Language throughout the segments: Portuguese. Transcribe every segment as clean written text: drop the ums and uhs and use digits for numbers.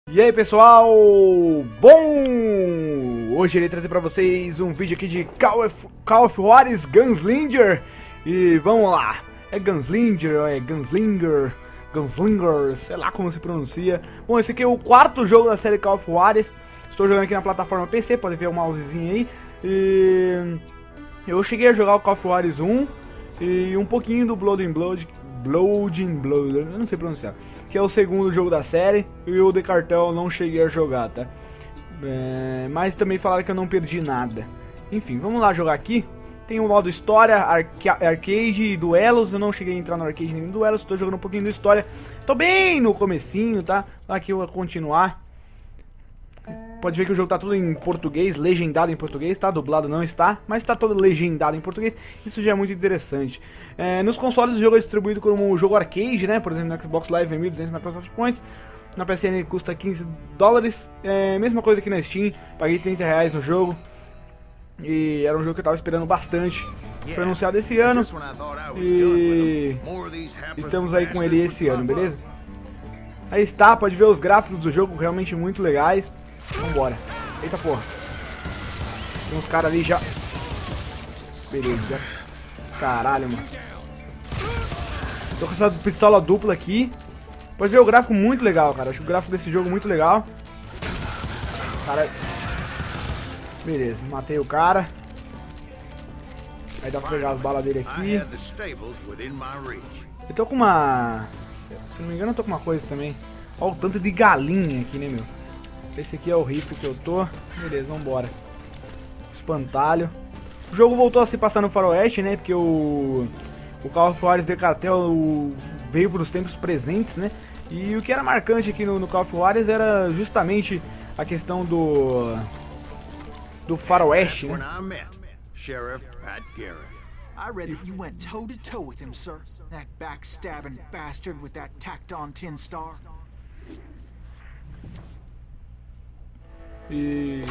E aí pessoal, bom, hoje irei trazer pra vocês um vídeo aqui de Call of Juarez Gunslinger. E vamos lá, é Gunslinger ou é Gunslinger, sei lá como se pronuncia. Bom, esse aqui é o quarto jogo da série Call of Juarez. Estou jogando aqui na plataforma PC, pode ver o mousezinho aí. E eu cheguei a jogar o Call of Juarez 1 e um pouquinho do Blood and Blood, eu não sei pronunciar, que é o segundo jogo da série, e o de cartel eu não cheguei a jogar, tá? Mas também falaram que eu não perdi nada. Enfim, vamos lá jogar aqui. Tem o modo história, arcade e duelos. Eu não cheguei a entrar no arcade nem no duelos, estou jogando um pouquinho de história. Tô bem no comecinho, tá? Aqui eu vou continuar. Pode ver que o jogo tá tudo em português, legendado em português, tá? Dublado não está, mas tá todo legendado em português. Isso já é muito interessante. Nos consoles o jogo é distribuído como um jogo arcade, né? Por exemplo, no Xbox Live é 1.200 Microsoft Points. Na PSN ele custa $15. Mesma coisa aqui na Steam, paguei R$30 no jogo. E era um jogo que eu tava esperando bastante. Foi anunciado esse ano. E estamos aí com ele esse ano, beleza? Aí está, pode ver os gráficos do jogo, realmente muito legais. Vambora. Eita porra. Tem uns caras ali já. Beleza. Caralho, mano. Tô com essa pistola dupla aqui. Pode ver o gráfico muito legal, cara. Acho o gráfico desse jogo muito legal. Cara. Beleza, matei o cara. Aí dá pra pegar as balas dele aqui. Eu tô com uma... Se não me engano eu tô com uma coisa também. Olha o tanto de galinha aqui, né, meu? Esse aqui é o rifle que eu tô. Beleza, vambora. Espantalho. O jogo voltou a se passar no faroeste, né? Porque o Call of Juarez de cartel veio para os tempos presentes, né? E o que era marcante aqui no Call of Juarez era justamente a questão do faroeste, né? Sheriff Pat Garrett. I read that you went toe to toe with him, sir. That backstabbing bastard with that tacked on tin star. E...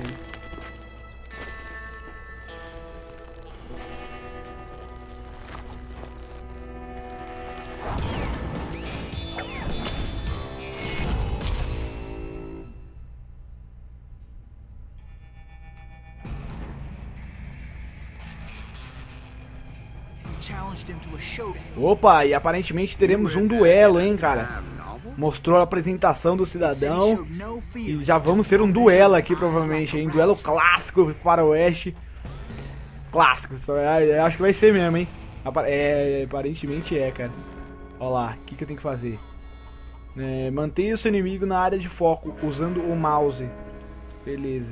Opa, e aparentemente teremos um duelo, hein, cara? Mostrou a apresentação do cidadão e já vamos ter um duelo aqui, provavelmente, hein? Duelo clássico, faroeste. Clássico, eu acho que vai ser mesmo, hein? Aparentemente é, cara. Olha lá, o que eu tenho que fazer? Mantenha o seu inimigo na área de foco, usando o mouse. Beleza.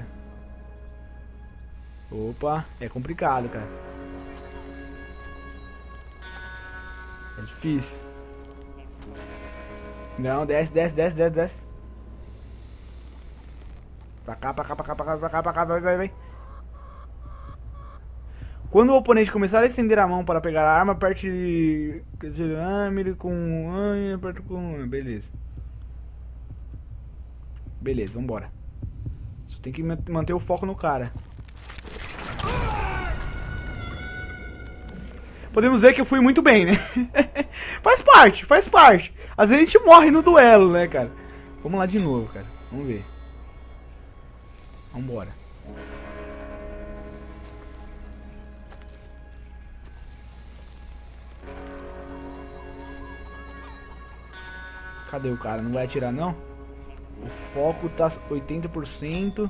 Opa, é complicado, cara. É difícil. Não, desce. Pra cá, vai. Quando o oponente começar a estender a mão para pegar a arma, aperte com aperta com... Beleza. Beleza, vambora. Só tem que manter o foco no cara. Podemos dizer que eu fui muito bem, né? Faz parte. Às vezes a gente morre no duelo, né, cara? Vamos lá de novo, cara. Vamos ver. Vambora. Cadê o cara? Não vai atirar, não? O foco tá 80%.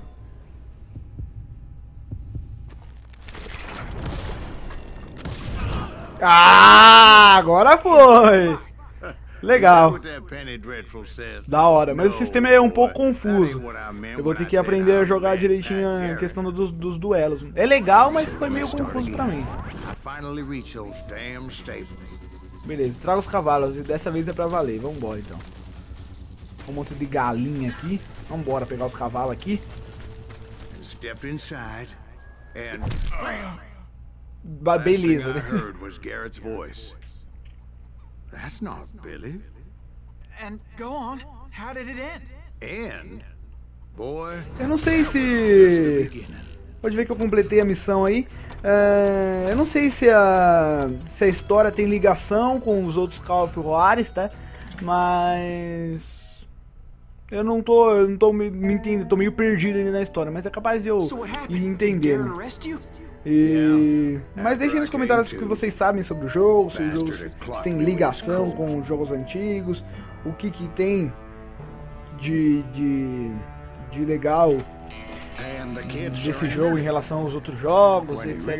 Ah, agora foi! Legal. Da hora, mas o sistema é um pouco confuso. Eu vou ter que aprender a jogar direitinho a questão dos duelos. É legal, mas foi meio confuso pra mim. Beleza, traga os cavalos e dessa vez é pra valer. Vambora então. Um monte de galinha aqui. Vambora pegar os cavalos aqui. Beleza, né? That's not Billy. And go on. How did it end? Boy. Eu não sei se... Pode ver que eu completei a missão aí. Eu não sei se a história tem ligação com os outros Call of Juarez, tá? Mas... Eu não tô me entendendo, tô meio perdido ainda na história, mas é capaz de eu ir entendendo. Mas deixem nos comentários o que vocês sabem sobre o jogo, se tem ligação com jogos antigos, o que tem de legal desse jogo em relação aos outros jogos, etc.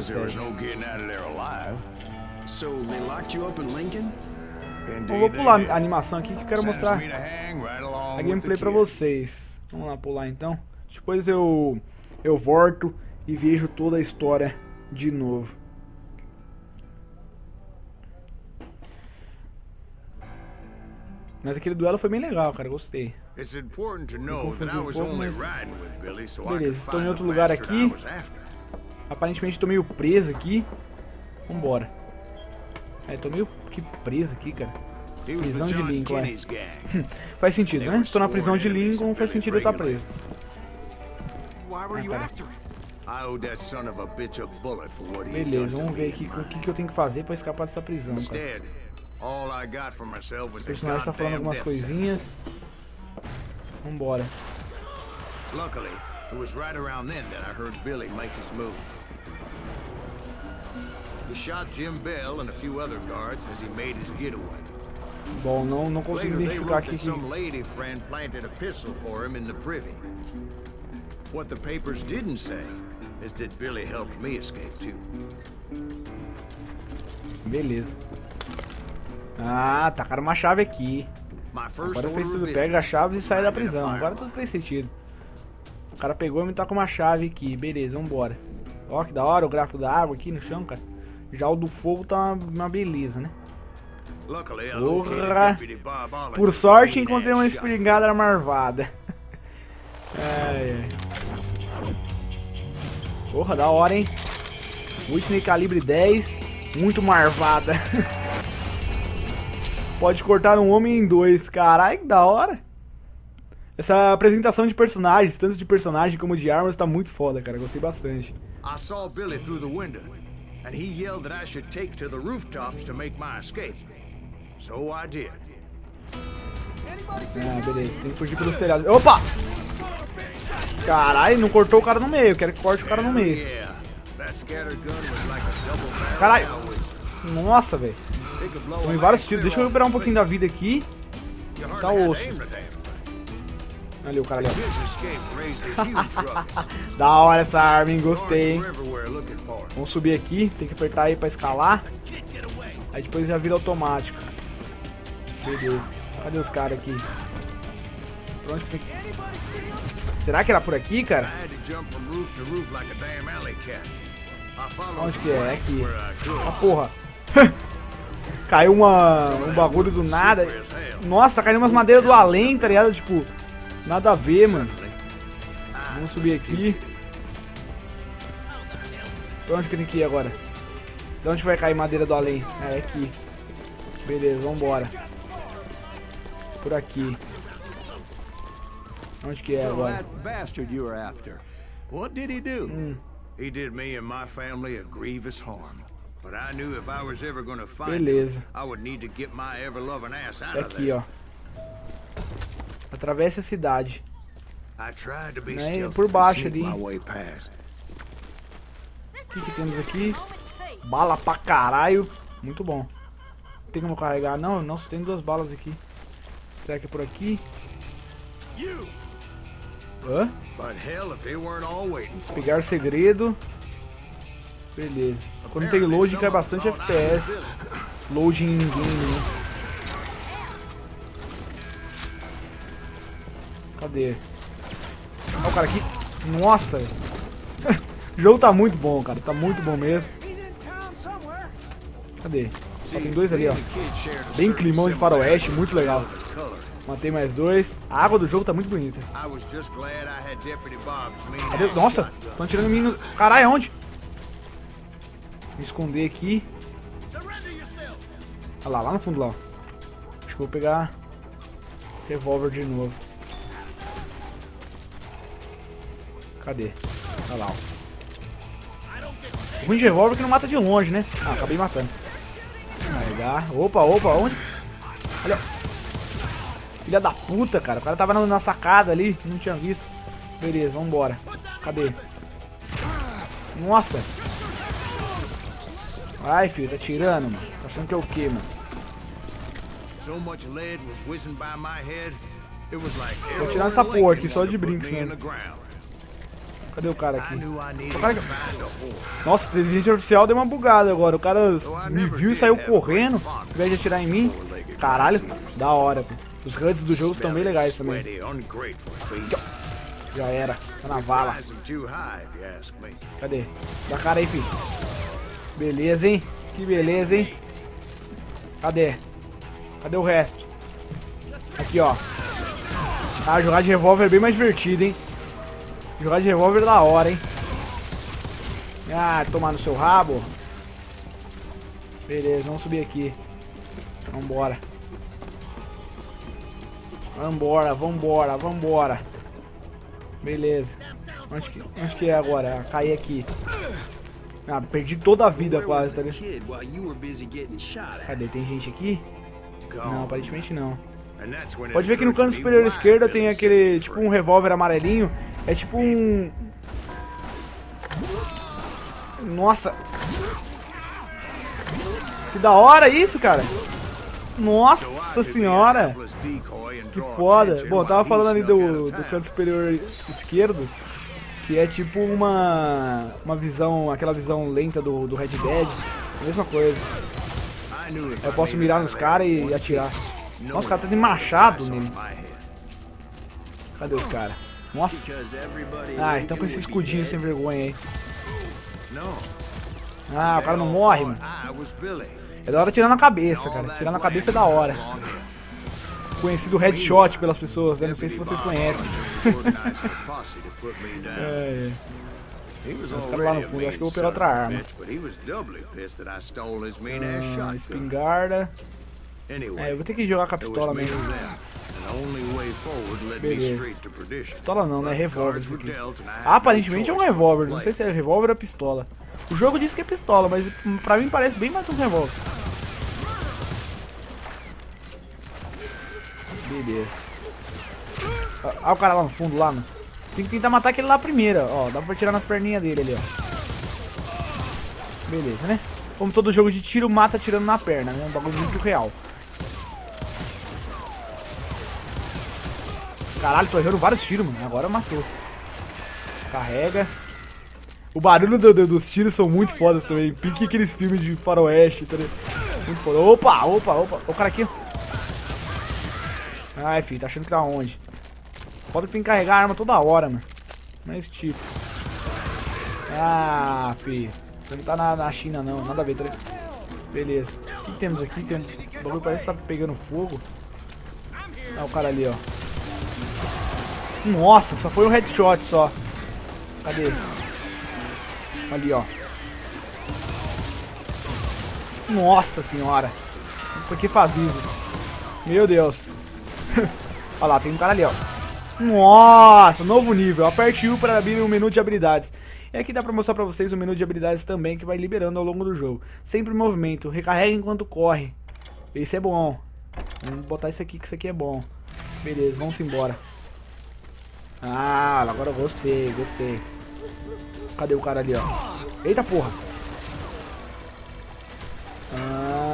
Então, vou pular a animação aqui que eu quero mostrar a gameplay pra vocês. Vamos lá pular então. Depois eu volto e vejo toda a história de novo. Mas aquele duelo foi bem legal, cara, gostei. Beleza, estou em outro lugar aqui. Aparentemente estou meio preso aqui. Vambora. Tô meio que preso aqui, cara. Prisão de Lincoln, faz sentido, né? Estou na prisão de Lincoln, faz sentido eu estar preso. Beleza, vamos ver aqui o que eu tenho que fazer para escapar dessa prisão, cara. O personagem tá falando algumas coisinhas. Vambora. Luckily, it was right around then that I heard Billy make his move. He shot Jim Bell and a few other guards as he made his getaway. Bom, não consigo identificar aqui. Some lady friend planted a pistol for him in the privy. What the papers didn't say is that Billy helped me escape too. Beleza. Ah, tacaram uma chave aqui. Agora fez tudo, pega a chave e sai da prisão. Agora tudo fez sentido. O cara pegou e me tacou uma chave aqui. Beleza, vambora. Ó, que da hora o gráfico da água aqui no chão, cara. Já o do fogo tá uma beleza, né? Porra. Por sorte encontrei uma espingarda marvada. Porra, da hora, hein? Whitney calibre 10. Muito marvada. Pode cortar um homem em dois. Caralho, que da hora. Essa apresentação de personagens, tanto de personagem como de armas, tá muito foda, cara. Gostei bastante. I saw Billy through the window, and he yelled that I should take to the rooftops to make my escape. So I did. Ah, beleza. Tem que fugir pelos telhados. Opa! Caralho, não cortou o cara no meio. Eu quero que corte o cara no meio. Caralho! Nossa, velho. Estão em vários tiros. Deixa eu recuperar um pouquinho da vida aqui. Tá osso. Ali o cara ali. Da hora essa arma, hein? Gostei, hein? Vamos subir aqui. Tem que apertar aí pra escalar. Aí depois já vira automático. Beleza. Cadê os caras aqui? Pra onde que tem que... Será que era por aqui, cara? Onde que é? É aqui. Ah, porra. Caiu um bagulho do nada. Nossa, tá caindo umas madeiras do além, tá ligado? Tipo, nada a ver, mano. Vamos subir aqui. Pra onde que tem que ir agora? De onde vai cair madeira do além? É aqui. Beleza, vambora. Por aqui. Onde que é agora? What did he do? He did me and my family a grievous harm. But I knew if I was ever going to find him, I would need to get my ever-loving ass out of Aqui, there. ó. Atravessa a cidade. I tried to be por baixo ali. my way past. O que temos aqui? Bala pra caralho. Muito bom. Tem como carregar? Não, nossa, tem 2 balas aqui. Será que é por aqui? Hã? Pegar segredo. Beleza. Quando tem load cai bastante FPS. Load em game, né? Cadê? Olha o cara aqui. Nossa. O jogo tá muito bom, cara. Tá muito bom mesmo. Cadê? Só tem 2 ali, ó. Bem climão de faroeste, muito legal. Matei mais 2. A água do jogo tá muito bonita. Cadê? Nossa, estão tirando em mim no... Caralho, aonde? Me esconder aqui. Olha lá, lá no fundo lá. Acho que eu vou pegar revólver de novo. Cadê? Olha lá, ó. O ruim de revólver que não mata de longe, né? Ah, acabei matando. Carregar. Opa, opa, onde? Olha. Filha da puta, cara. O cara tava na sacada ali, não tinha visto. Beleza, vambora. Cadê? Nossa. Ai, filho, tá tirando, mano. Tá achando que é o quê, mano? Vou tirar essa porra aqui só de brinco, mano. Cadê o cara aqui? Nossa, o inteligente artificial deu uma bugada agora. O cara me viu e saiu correndo ao invés de atirar em mim. Caralho, da hora, pô. Os HUDs do jogo estão bem legais também. Já era, tá na vala. Cadê? Dá cara aí, filho. Beleza, hein? Que beleza, hein? Cadê? Cadê o resto? Aqui, ó. Ah, jogar de revólver é bem mais divertido, hein? Jogar de revólver é da hora, hein? Ah, tomar no seu rabo. Beleza, vamos subir aqui. Vambora. Vambora, vambora, vambora. Beleza. Onde que é agora? Cair aqui. Ah, perdi toda a vida quase, tá ligado? Cadê? Tem gente aqui? Não, aparentemente não. Pode ver que no canto superior esquerdo tem aquele, tipo um revólver amarelinho. É tipo um... Nossa. Que da hora isso, cara. Nossa senhora. Que foda. Bom, eu tava falando ali do canto superior esquerdo, que é tipo uma visão, aquela visão lenta do Red Dead. A mesma coisa. Eu posso mirar nos caras e atirar. Nossa, o cara tá de machado nele. Cadê os caras? Nossa. Ah, estão com esse escudinho sem vergonha aí. Ah, o cara não morre, mano. É da hora tirar na cabeça, cara. Tirar na cabeça é da hora. Conhecido Headshot pelas pessoas, né? Não sei se vocês conhecem. Os caras lá no fundo, acho que eu vou pegar outra arma. Espingarda. É, eu vou ter que jogar com a pistola mesmo. Beleza. Pistola não, né? Revólver isso aqui. Aparentemente é um revólver, não sei se é revólver ou pistola. O jogo diz que é pistola, mas pra mim parece bem mais um revólver. Beleza. Olha o cara lá no fundo, lá, mano. Tem que tentar matar aquele lá primeiro, ó. Dá pra tirar nas perninhas dele ali, ó. Beleza, né? Como todo jogo de tiro, mata tirando na perna, né? Um bagulho muito real. Caralho, tô errando vários tiros, mano. Agora matou. Carrega. O barulho dos tiros são muito fodas também. Pique aqueles filmes de faroeste, tá ligado? Muito foda. Opa, opa, opa. O cara aqui, ó. Ai, filho, tá achando que tá onde? Foda que tem que carregar a arma toda hora, mano. Não é esse tipo. Ah, filho. Você não tá na China, não. Nada a ver, tá ligado? Beleza. O que temos aqui? Tem o bagulho parece que tá pegando fogo. Ah, o cara ali, ó. Nossa, só foi um headshot só. Cadê? Ali, ó. Nossa senhora. Por que faz isso? Meu Deus. Olha lá, tem um cara ali, ó. Nossa, novo nível. Aperte U para abrir o menu de habilidades. E aqui dá pra mostrar pra vocês o menu de habilidades também, que vai liberando ao longo do jogo. Sempre em movimento. Recarrega enquanto corre. Esse é bom. Vamos botar isso aqui, que isso aqui é bom. Beleza, vamos embora. Ah, agora eu gostei, gostei. Cadê o cara ali, ó? Eita porra. Ah.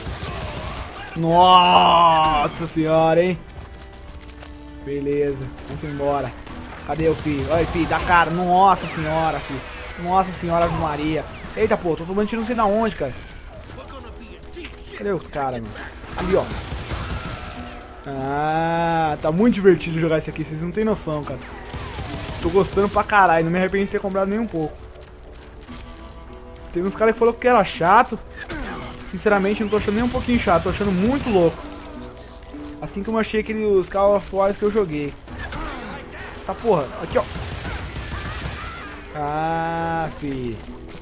Nossa senhora, hein? Beleza, vamos embora. Cadê o filho? Olha, filho, dá cara. Nossa senhora, filho. Nossa senhora de Maria. Eita, pô, tô tomando tiro não sei da onde, cara. Cadê o cara, mano? Ali, ó. Ah, tá muito divertido jogar isso aqui, vocês não tem noção, cara. Tô gostando pra caralho, não me arrependo de ter comprado nem um pouco. Tem uns caras que falaram que era chato. Sinceramente, não tô achando nem um pouquinho chato, tô achando muito louco. Assim como eu achei aqueles Call of Duty que eu joguei. Tá porra, aqui ó. Ah, fi.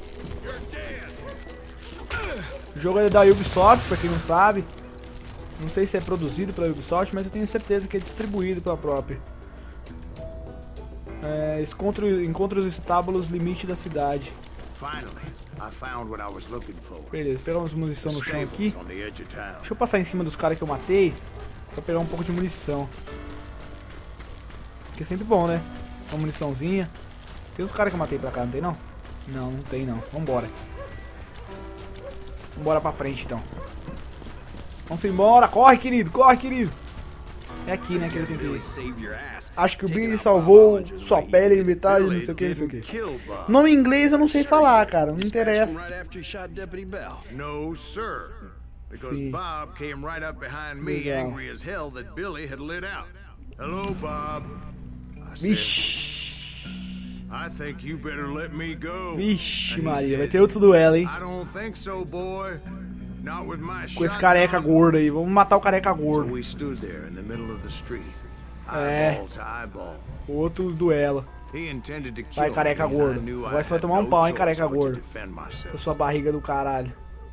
O jogo é da Ubisoft, pra quem não sabe. Não sei se é produzido pela Ubisoft, mas eu tenho certeza que é distribuído pela própria. É, encontre os estábulos limite da cidade. Beleza, pegamos munição no chão aqui. Deixa eu passar em cima dos caras que eu matei. Pra pegar um pouco de munição. Que é sempre bom, né? Uma muniçãozinha. Tem os caras que eu matei pra cá, não tem não? Não, não tem não. Vambora. Vambora pra frente então. Vamos embora. Corre, querido. Corre, querido. É aqui, né, que eu tenho que ir. Acho que o Billy salvou sua pele em metade, não sei o que, não sei o que. Nome em inglês eu não sei falar, cara. Não interessa. No, sir. Because Bob came right up behind me, angry as hell that Billy had lit out. Hello, Bob. Vixe. I think you better let me go. Vixe, Maria, vai ter outro duelo, hein? I don't think so, boy. Not with my Com esse careca gordo aí. Vamos matar o careca gordo. We stood there in the middle of the street. É. Outro duelo. Vai, careca gordo. Agora você vai tomar um pau, hein, careca gordo. Com sua barriga do caralho.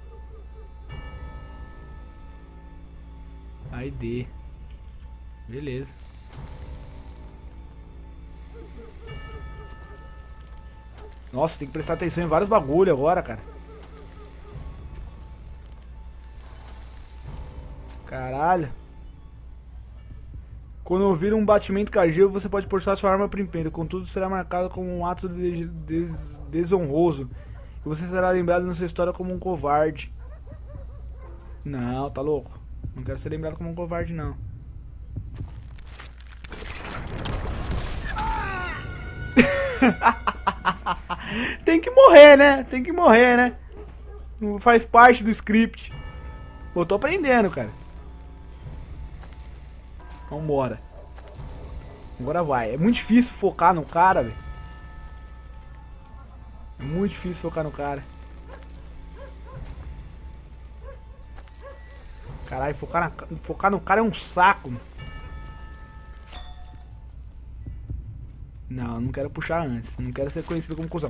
Aí dê. Beleza. Nossa, tem que prestar atenção em vários bagulho agora, cara. Caralho. Quando ouvir um batimento cardíaco, você pode postar sua arma primeiro. Contudo, será marcado como um ato desonroso. E você será lembrado na sua história como um covarde. Não, tá louco? Não quero ser lembrado como um covarde, não. Tem que morrer, né? Tem que morrer, né? Não faz parte do script. Pô, tô aprendendo, cara. Vambora. Agora vai. É muito difícil focar no cara, velho. É muito difícil focar no cara. Caralho, focar no cara é um saco. Não, não quero puxar antes. Não quero ser conhecido como cuzão.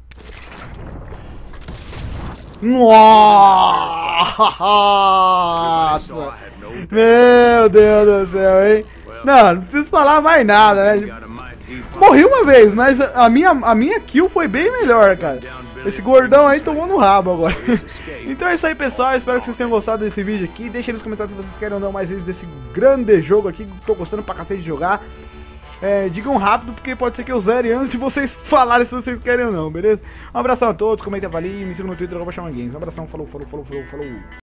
Nossa! Meu Deus do céu, hein? Não, não preciso falar mais nada, né? Morri uma vez, mas a minha kill foi bem melhor, cara. Esse gordão aí tomou no rabo agora. Então é isso aí, pessoal. Espero que vocês tenham gostado desse vídeo aqui. Deixem nos comentários se vocês querem ou não mais vídeos desse grande jogo aqui. Tô gostando pra cacete de jogar. Digam rápido, porque pode ser que eu zere antes de vocês falarem se vocês querem ou não, beleza? Um abração a todos, comentem, avaliem, me sigam no Twitter, @chamangames. Um abração, falou.